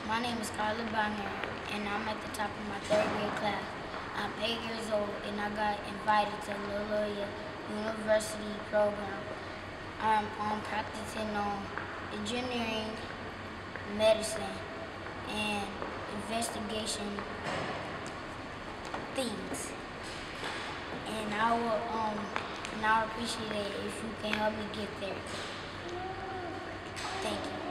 My name is Skyler and I'm at the top of my third grade class. I'm 8 years old, and I got invited to Loyola University program. I'm practicing on engineering, medicine, and investigation things. And I would appreciate it if you can help me get there. Thank you.